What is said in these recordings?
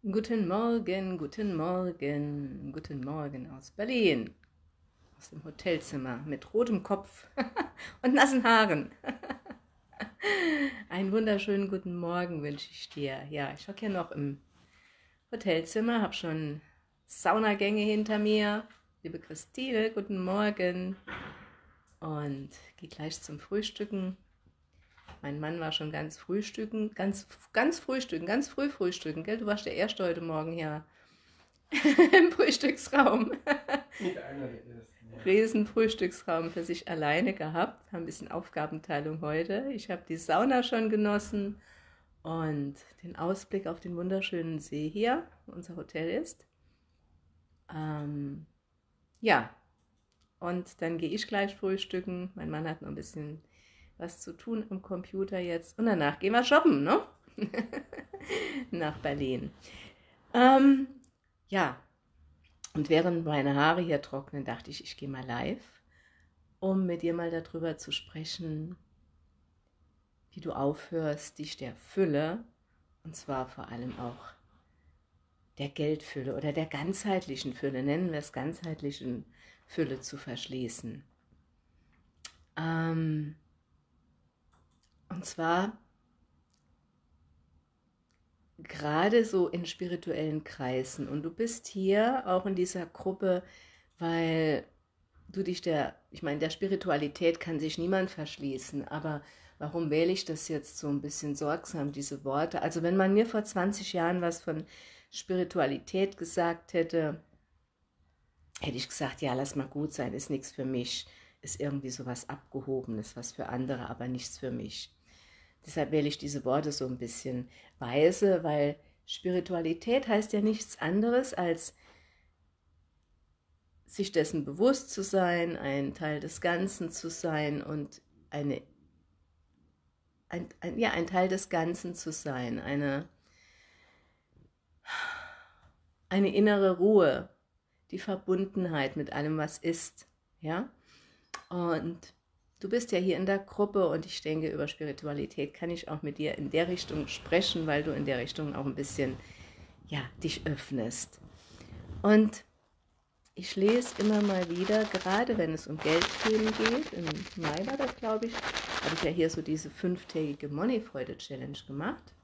Guten Morgen, guten Morgen aus Berlin, aus dem Hotelzimmer mit rotem Kopf und nassen Haaren. Einen wunderschönen guten Morgen wünsche ich dir. Ja, ich hocke hier noch im Hotelzimmer, habe schon Saunagänge hinter mir. Liebe Christine, guten Morgen. Und gehe gleich zum Frühstücken. Mein Mann war schon ganz frühstücken, ganz frühstücken, ganz früh frühstücken, gell? Du warst der Erste heute Morgen hier im Frühstücksraum. Mit einer der ersten, ja. Riesen Frühstücksraum für sich alleine gehabt. Haben ein bisschen Aufgabenteilung heute. Ich habe die Sauna schon genossen und den Ausblick auf den wunderschönen See hier, wo unser Hotel ist. Ja, und dann gehe ich gleich frühstücken. Mein Mann hat noch ein bisschen was zu tun am Computer jetzt. Und danach gehen wir shoppen, ne? Nach Berlin. Ja, und während meine Haare hier trocknen, dachte ich, ich gehe mal live, um mit dir mal darüber zu sprechen, wie du aufhörst, dich der Fülle, und zwar vor allem auch der Geldfülle oder der ganzheitlichen Fülle, nennen wir es ganzheitlichen Fülle, zu verschließen. Und zwar gerade so in spirituellen Kreisen. Und du bist hier auch in dieser Gruppe, weil du dich ich meine, der Spiritualität kann sich niemand verschließen, aber warum wähle ich das jetzt so ein bisschen sorgsam, diese Worte? Also wenn man mir vor 20 Jahren was von Spiritualität gesagt hätte, hätte ich gesagt, ja, lass mal gut sein, ist nichts für mich, ist irgendwie so was Abgehobenes, was für andere, aber nichts für mich. Deshalb wähle ich diese Worte so ein bisschen weise, weil Spiritualität heißt ja nichts anderes als sich dessen bewusst zu sein, ein Teil des Ganzen zu sein und ein Teil des Ganzen zu sein, eine innere Ruhe, die Verbundenheit mit allem, was ist. Ja? Und du bist ja hier in der Gruppe und ich denke, über Spiritualität kann ich auch mit dir in der Richtung sprechen, weil du in der Richtung auch ein bisschen, ja, dich öffnest. Und ich lese immer mal wieder, gerade wenn es um Geldthemen geht, im Mai war das, glaube ich, habe ich ja hier so diese 5-tägige Moneyfreude-Challenge gemacht.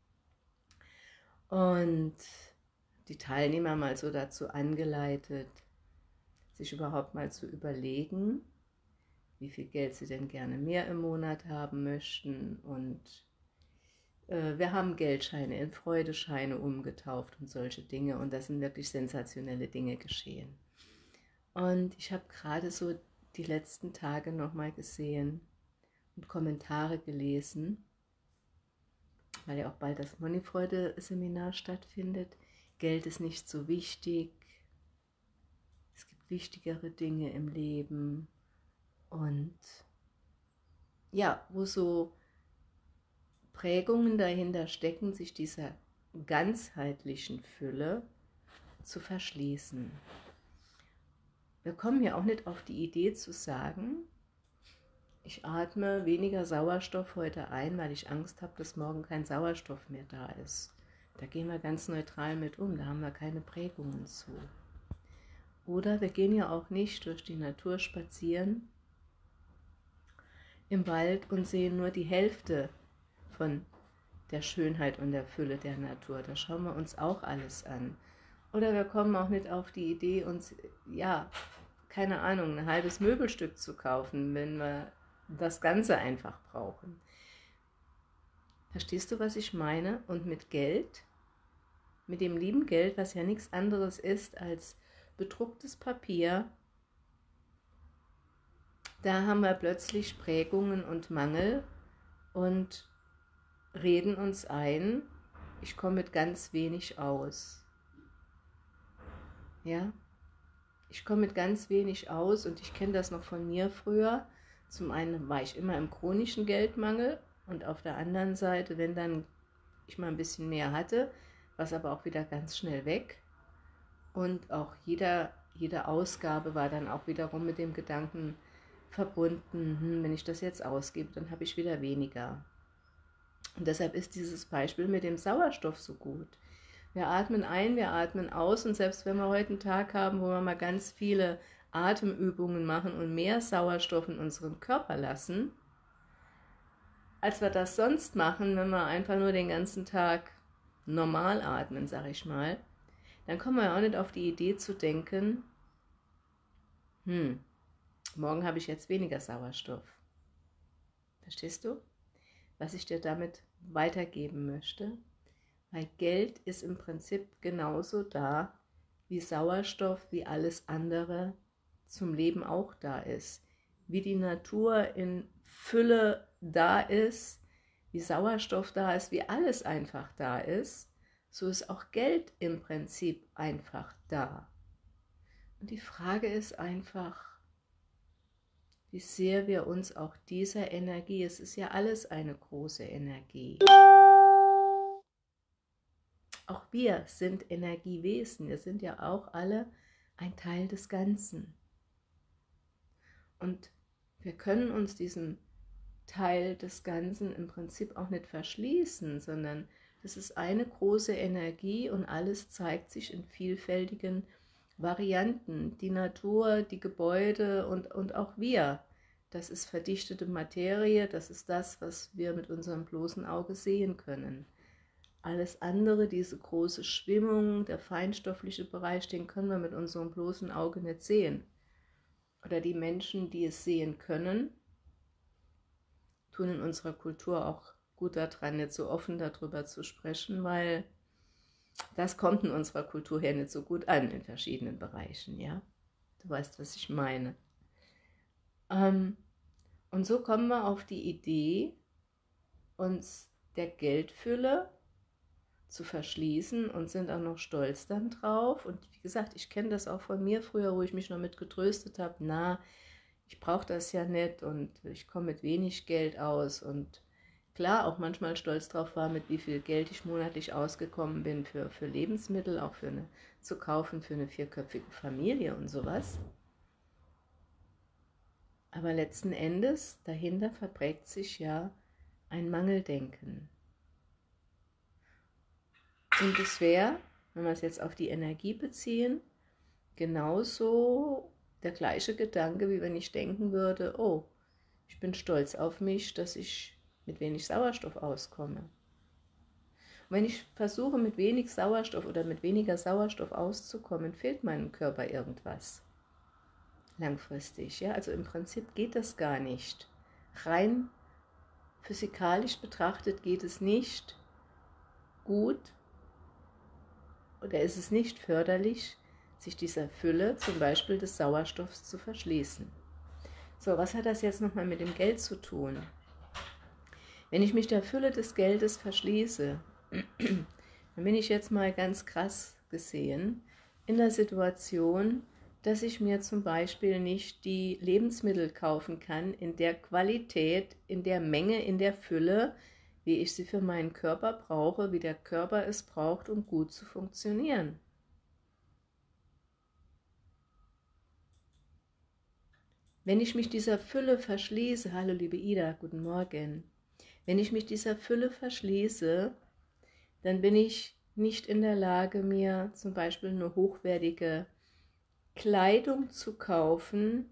Und die Teilnehmer mal so dazu angeleitet, sich überhaupt mal zu überlegen, wie viel Geld sie denn gerne mehr im Monat haben möchten. Und wir haben Geldscheine in Freudescheine umgetauft und solche Dinge. Und da sind wirklich sensationelle Dinge geschehen. Und ich habe gerade so die letzten Tage nochmal gesehen und Kommentare gelesen, weil ja auch bald das Moneyfreude-Seminar stattfindet. Geld ist nicht so wichtig. Es gibt wichtigere Dinge im Leben. Und ja, wo so Prägungen dahinter stecken, sich dieser ganzheitlichen Fülle zu verschließen. Wir kommen ja auch nicht auf die Idee zu sagen, ich atme weniger Sauerstoff heute ein, weil ich Angst habe, dass morgen kein Sauerstoff mehr da ist. Da gehen wir ganz neutral mit um, da haben wir keine Prägungen zu. Oder wir gehen ja auch nicht durch die Natur spazieren im Wald und sehen nur die Hälfte von der Schönheit und der Fülle der Natur. Da schauen wir uns auch alles an. Oder wir kommen auch nicht auf die Idee, uns, ja, keine Ahnung, ein halbes Möbelstück zu kaufen, wenn wir das Ganze einfach brauchen. Verstehst du, was ich meine? Und mit Geld, mit dem lieben Geld, was ja nichts anderes ist als bedrucktes Papier, da haben wir plötzlich Prägungen und Mangel und reden uns ein, ich komme mit ganz wenig aus. Ja? Ich komme mit ganz wenig aus und ich kenne das noch von mir früher. Zum einen war ich immer im chronischen Geldmangel und auf der anderen Seite, wenn dann ich mal ein bisschen mehr hatte, war es aber auch wieder ganz schnell weg. Und auch jede Ausgabe war dann auch wiederum mit dem Gedanken verbunden, wenn ich das jetzt ausgebe, dann habe ich wieder weniger. Und deshalb ist dieses Beispiel mit dem Sauerstoff so gut. Wir atmen ein, wir atmen aus und selbst wenn wir heute einen Tag haben, wo wir mal ganz viele Atemübungen machen und mehr Sauerstoff in unseren Körper lassen, als wir das sonst machen, wenn wir einfach nur den ganzen Tag normal atmen, sag ich mal, dann kommen wir ja auch nicht auf die Idee zu denken, morgen habe ich jetzt weniger Sauerstoff. Verstehst du, was ich dir damit weitergeben möchte? Weil Geld ist im Prinzip genauso da, wie Sauerstoff, wie alles andere zum Leben auch da ist. Wie die Natur in Fülle da ist, wie Sauerstoff da ist, wie alles einfach da ist, so ist auch Geld im Prinzip einfach da. Und die Frage ist einfach, wie sehr wir uns auch dieser Energie, es ist ja alles eine große Energie. Auch wir sind Energiewesen, wir sind ja auch alle ein Teil des Ganzen. Und wir können uns diesem Teil des Ganzen im Prinzip auch nicht verschließen, sondern das ist eine große Energie und alles zeigt sich in vielfältigen Varianten. Die Natur, die Gebäude und auch wir. Das ist verdichtete Materie, das ist das, was wir mit unserem bloßen Auge sehen können. Alles andere, diese große Schwimmung, der feinstoffliche Bereich, den können wir mit unserem bloßen Auge nicht sehen. Oder die Menschen, die es sehen können, tun in unserer Kultur auch gut daran, nicht so offen darüber zu sprechen, weil das kommt in unserer Kultur her nicht so gut an in verschiedenen Bereichen, ja. Du weißt, was ich meine. Und so kommen wir auf die Idee, uns der Geldfülle zu verschließen und sind auch noch stolz dann drauf. Und wie gesagt, ich kenne das auch von mir früher, wo ich mich noch mit getröstet habe, na, ich brauche das ja nicht und ich komme mit wenig Geld aus. Und klar, auch manchmal stolz drauf war, mit wie viel Geld ich monatlich ausgekommen bin für Lebensmittel, auch zu kaufen für eine 4-köpfige Familie und sowas. Aber letzten Endes, dahinter verbirgt sich ja ein Mangeldenken. Und es wäre, wenn wir es jetzt auf die Energie beziehen, genauso der gleiche Gedanke, wie wenn ich denken würde, oh, ich bin stolz auf mich, dass ich mit wenig Sauerstoff auskomme. Und wenn ich versuche, mit wenig Sauerstoff oder mit weniger Sauerstoff auszukommen, fehlt meinem Körper irgendwas. Langfristig, ja, also im Prinzip geht das gar nicht. Rein physikalisch betrachtet geht es nicht gut, oder ist es nicht förderlich, sich dieser Fülle, zum Beispiel des Sauerstoffs, zu verschließen. So, was hat das jetzt nochmal mit dem Geld zu tun? Wenn ich mich der Fülle des Geldes verschließe, dann bin ich jetzt mal ganz krass gesehen in der Situation, dass ich mir zum Beispiel nicht die Lebensmittel kaufen kann in der Qualität, in der Menge, in der Fülle, wie ich sie für meinen Körper brauche, wie der Körper es braucht, um gut zu funktionieren. Wenn ich mich dieser Fülle verschließe, hallo liebe Ida, guten Morgen, wenn ich mich dieser Fülle verschließe, dann bin ich nicht in der Lage, mir zum Beispiel eine hochwertige Kleidung zu kaufen,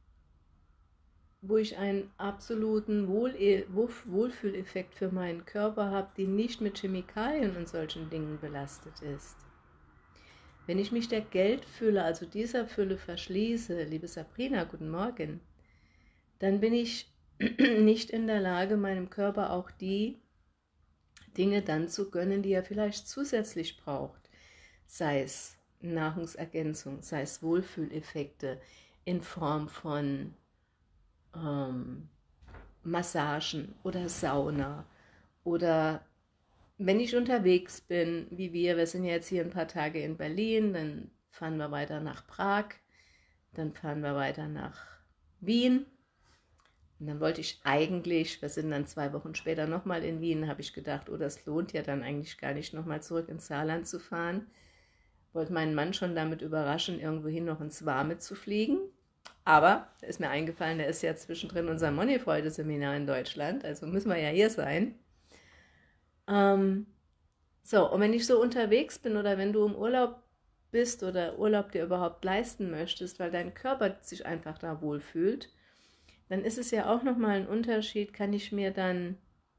wo ich einen absoluten Wohlfühleffekt für meinen Körper habe, die nicht mit Chemikalien und solchen Dingen belastet ist. Wenn ich mich der Geldfülle, also dieser Fülle verschließe, liebe Sabrina, guten Morgen, dann bin ich nicht in der Lage, meinem Körper auch die Dinge dann zu gönnen, die er vielleicht zusätzlich braucht, sei es Nahrungsergänzung, sei es Wohlfühleffekte in Form von Massagen oder Sauna oder wenn ich unterwegs bin, wie wir sind jetzt hier ein paar Tage in Berlin, dann fahren wir weiter nach Prag, dann fahren wir weiter nach Wien und dann wollte ich eigentlich, wir sind dann 2 Wochen später nochmal in Wien, habe ich gedacht, oh, das lohnt ja dann eigentlich gar nicht nochmal zurück ins Saarland zu fahren, wollte meinen Mann schon damit überraschen, irgendwohin noch ins Warme zu fliegen. Aber da ist mir eingefallen, der ist ja zwischendrin unser Moneyfreude-Seminar in Deutschland, also müssen wir ja hier sein. So, und wenn ich so unterwegs bin oder wenn du im Urlaub bist oder Urlaub dir überhaupt leisten möchtest, weil dein Körper sich einfach da wohlfühlt, dann ist es ja auch nochmal ein Unterschied, kann ich mir dann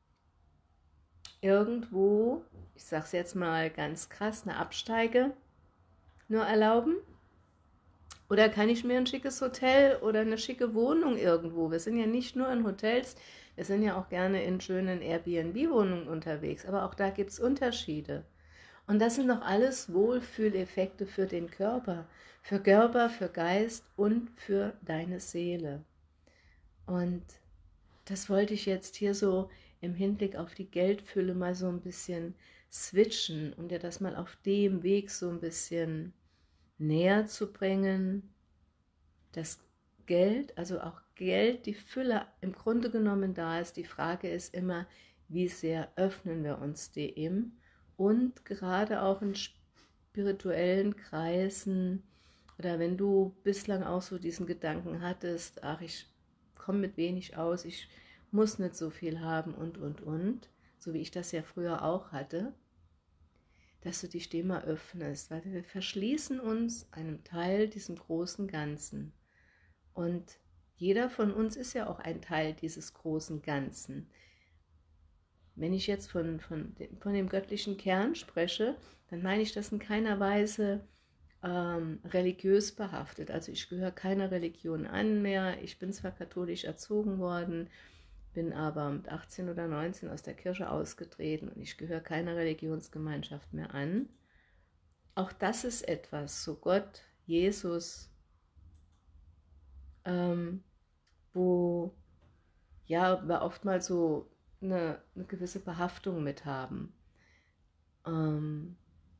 irgendwo, ich sag's jetzt mal ganz krass, eine Absteige nur erlauben? Oder kann ich mir ein schickes Hotel oder eine schicke Wohnung irgendwo? Wir sind ja nicht nur in Hotels, wir sind ja auch gerne in schönen Airbnb-Wohnungen unterwegs, aber auch da gibt es Unterschiede. Und das sind doch alles Wohlfühleffekte für den Körper, für Geist und für deine Seele. Und das wollte ich jetzt hier so im Hinblick auf die Geldfülle mal so ein bisschen switchen und dir das mal auf dem Weg so ein bisschen näher zu bringen, dass Geld, also auch Geld, die Fülle im Grunde genommen da ist. Die Frage ist immer, wie sehr öffnen wir uns dem, und gerade auch in spirituellen Kreisen oder wenn du bislang auch so diesen Gedanken hattest, ach, ich komme mit wenig aus, ich muss nicht so viel haben und, so wie ich das ja früher auch hatte, dass du dich dem mal öffnest, weil wir verschließen uns einem Teil, diesem großen Ganzen. Und jeder von uns ist ja auch ein Teil dieses großen Ganzen. Wenn ich jetzt von dem göttlichen Kern spreche, dann meine ich das in keiner Weise religiös behaftet. Also ich gehöre keiner Religion an mehr. Ich bin zwar katholisch erzogen worden, bin aber mit 18 oder 19 aus der Kirche ausgetreten und ich gehöre keiner Religionsgemeinschaft mehr an. Auch das ist etwas, so Gott, Jesus, wo ja, wir oftmals so eine gewisse Behaftung mit haben. Und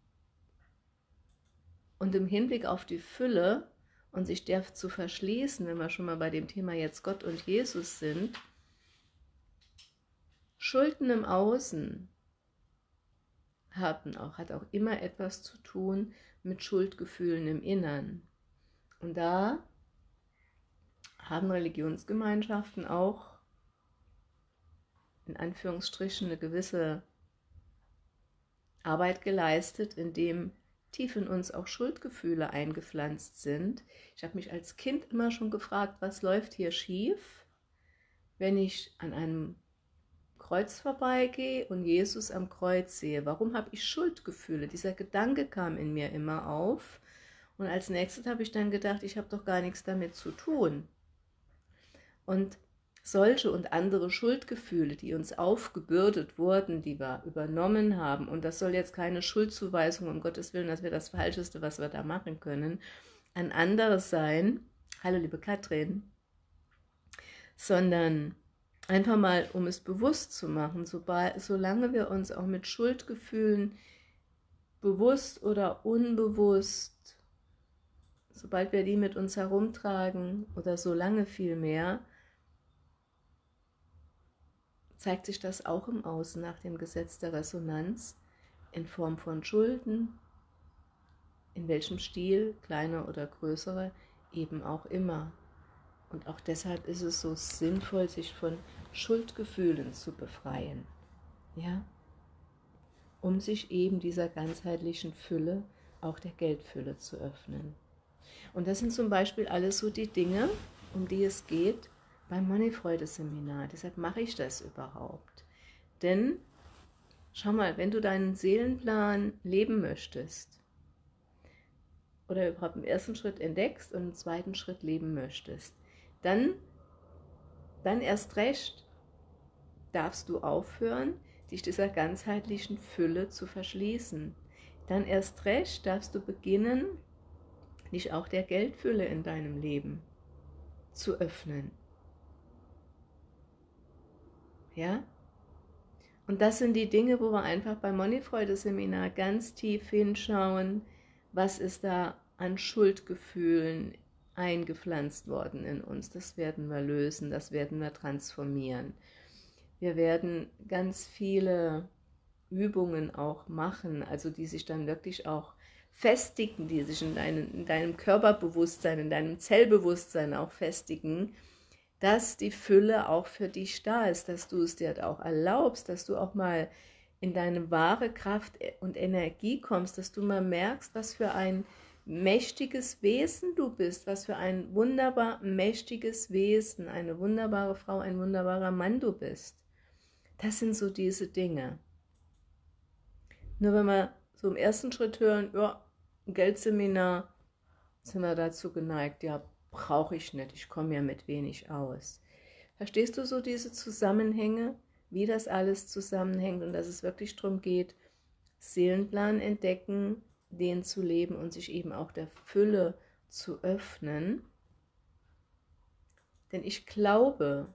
im Hinblick auf die Fülle und sich der zu verschließen, wenn wir schon mal bei dem Thema jetzt Gott und Jesus sind, Schulden im Außen hat auch immer etwas zu tun mit Schuldgefühlen im Innern. Und da haben Religionsgemeinschaften auch in Anführungsstrichen eine gewisse Arbeit geleistet, indem tief in uns auch Schuldgefühle eingepflanzt sind. Ich habe mich als Kind immer schon gefragt, was läuft hier schief, wenn ich an einem Kreuz vorbeigehe und Jesus am Kreuz sehe. Warum habe ich Schuldgefühle? Dieser Gedanke kam in mir immer auf. Und als nächstes habe ich dann gedacht, ich habe doch gar nichts damit zu tun. Und solche und andere Schuldgefühle, die uns aufgebürdet wurden, die wir übernommen haben, und das soll jetzt keine Schuldzuweisung, um Gottes Willen, das wäre das Falscheste, was wir da machen können, an andere sein, hallo liebe Katrin, sondern einfach mal, um es bewusst zu machen, solange wir uns auch mit Schuldgefühlen bewusst oder unbewusst, sobald wir die mit uns herumtragen oder solange vielmehr, zeigt sich das auch im Außen nach dem Gesetz der Resonanz in Form von Schulden, in welchem Stil, kleiner oder größere, eben auch immer. Und auch deshalb ist es so sinnvoll, sich von Schuldgefühlen zu befreien, ja, um sich eben dieser ganzheitlichen Fülle, auch der Geldfülle zu öffnen. Und das sind zum Beispiel alles so die Dinge, um die es geht beim Moneyfreude-Seminar. Deshalb mache ich das überhaupt. Denn, schau mal, wenn du deinen Seelenplan leben möchtest oder überhaupt im ersten Schritt entdeckst und im zweiten Schritt leben möchtest, dann erst recht darfst du aufhören, dich dieser ganzheitlichen Fülle zu verschließen. Dann erst recht darfst du beginnen, dich auch der Geldfülle in deinem Leben zu öffnen. Ja? Und das sind die Dinge, wo wir einfach beim Moneyfreude-Seminar ganz tief hinschauen, was ist da an Schuldgefühlen eingepflanzt worden in uns. Das werden wir lösen, das werden wir transformieren. Wir werden ganz viele Übungen auch machen, also die sich dann wirklich auch festigen, die sich in deinem Körperbewusstsein, in deinem Zellbewusstsein auch festigen, dass die Fülle auch für dich da ist, dass du es dir auch erlaubst, dass du auch mal in deine wahre Kraft und Energie kommst, dass du mal merkst, was für ein mächtiges Wesen du bist, was für ein wunderbar mächtiges Wesen, eine wunderbare Frau, ein wunderbarer Mann du bist. Das sind so diese Dinge. Nur wenn wir so im ersten Schritt hören, ja, ein Geldseminar, sind wir dazu geneigt, ja, brauche ich nicht, ich komme ja mit wenig aus. Verstehst du so diese Zusammenhänge, wie das alles zusammenhängt und dass es wirklich darum geht, Seelenplan entdecken, den zu leben und sich eben auch der Fülle zu öffnen? Denn ich glaube,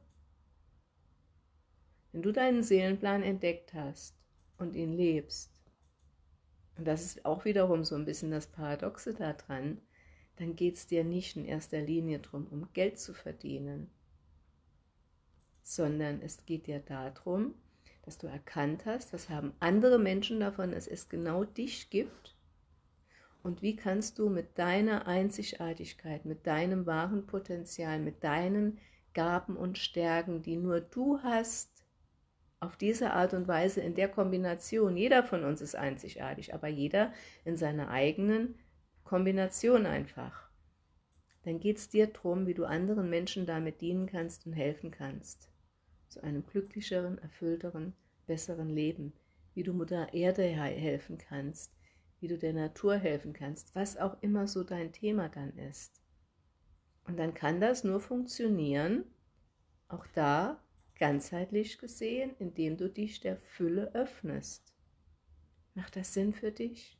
wenn du deinen Seelenplan entdeckt hast und ihn lebst, und das ist auch wiederum so ein bisschen das Paradoxe daran, dann geht es dir nicht in erster Linie darum, um Geld zu verdienen, sondern es geht dir darum, dass du erkannt hast, was haben andere Menschen davon, dass es genau dich gibt und wie kannst du mit deiner Einzigartigkeit, mit deinem wahren Potenzial, mit deinen Gaben und Stärken, die nur du hast, auf diese Art und Weise in der Kombination, jeder von uns ist einzigartig, aber jeder in seiner eigenen Kombination einfach. Dann geht es dir darum, wie du anderen Menschen damit dienen kannst und helfen kannst. Zu einem glücklicheren, erfüllteren, besseren Leben. Wie du Mutter Erde helfen kannst, wie du der Natur helfen kannst, was auch immer so dein Thema dann ist. Und dann kann das nur funktionieren, auch da ganzheitlich gesehen, indem du dich der Fülle öffnest. Macht das Sinn für dich?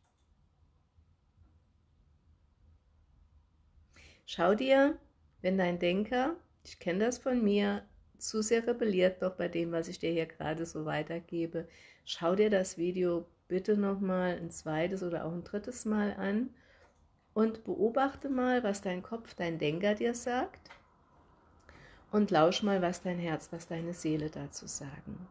Schau dir, wenn dein Denker, ich kenne das von mir, zu sehr rebelliert doch bei dem, was ich dir hier gerade so weitergebe, schau dir das Video bitte nochmal ein zweites oder auch ein drittes Mal an und beobachte mal, was dein Kopf, dein Denker dir sagt und lausch mal, was dein Herz, was deine Seele dazu sagen.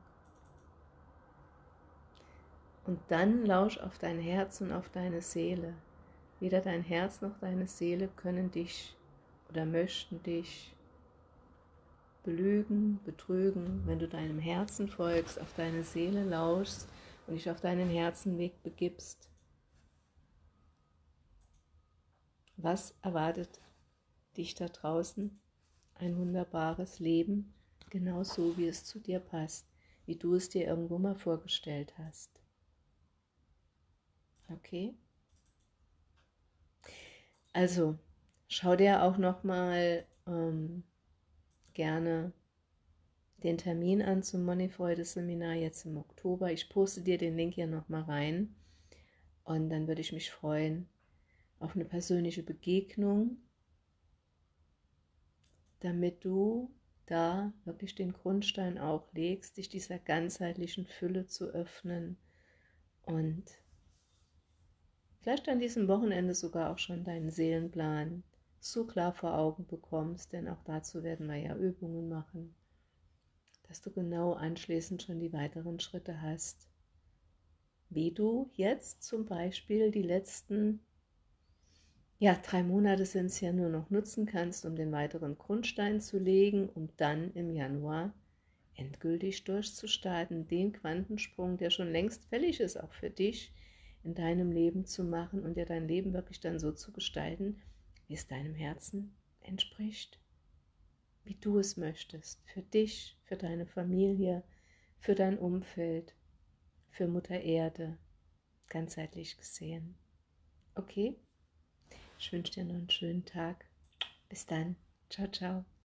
Und dann lausch auf dein Herz und auf deine Seele. Weder dein Herz noch deine Seele können dich oder möchten dich belügen, betrügen. Wenn du deinem Herzen folgst, auf deine Seele lauschst und dich auf deinen Herzenweg begibst, was erwartet dich da draußen? Ein wunderbares Leben, genau so, wie es zu dir passt, wie du es dir irgendwo mal vorgestellt hast. Okay? Also, schau dir auch nochmal gerne den Termin an zum Moneyfreude-Seminar jetzt im Oktober. Ich poste dir den Link hier nochmal rein und dann würde ich mich freuen auf eine persönliche Begegnung, damit du da wirklich den Grundstein auch legst, dich dieser ganzheitlichen Fülle zu öffnen und vielleicht an diesem Wochenende sogar auch schon deinen Seelenplan so klar vor Augen bekommst, denn auch dazu werden wir ja Übungen machen, dass du genau anschließend schon die weiteren Schritte hast, wie du jetzt zum Beispiel die letzten 3 Monate sind es ja nur noch nutzen kannst, um den weiteren Grundstein zu legen, um dann im Januar endgültig durchzustarten, den Quantensprung, der schon längst fällig ist, auch für dich in deinem Leben zu machen und dir dein Leben wirklich dann so zu gestalten, wie es deinem Herzen entspricht, wie du es möchtest, für dich, für deine Familie, für dein Umfeld, für Mutter Erde, ganzheitlich gesehen. Okay? Ich wünsche dir noch einen schönen Tag. Bis dann. Ciao, ciao.